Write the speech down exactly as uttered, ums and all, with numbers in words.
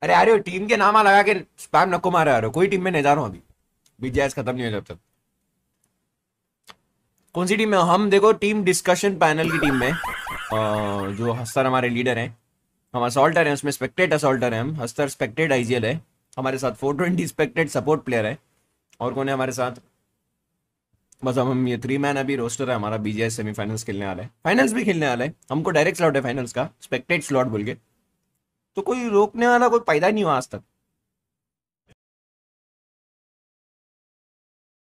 अरे अरे टीम के नाम लगा के स्पैम नको मारे आ रहे हो, कोई टीम में नहीं जा रहा हूँ अभी, बीजीएस खत्म नहीं हो जब तक। कौन सी टीम में हम? देखो टीम डिस्कशन पैनल की टीम में अ, जो हस्तर हमारे लीडर हैं, हम असॉल्टर हैं, उसमें स्पेक्टेट असॉल्टर हैं, हम हस्तर स्पेक्टेट आईजीएल है, हमारे साथ four twenty spectate support player है, और कौन है हमारे साथ? बस हम हम ये थ्री मैन अभी रोस्टर है हमारा, बीजीएस सेमीफाइनल्स खेलने वाला है, फाइनल्स भी खेलने वाला है, हमको डायरेक्ट स्लॉट है फाइनल्स का, स्पेक्टेट स्लॉट बोल के। तो कोई रोकने वाला कोई पैदा नहीं हुआ आज तक।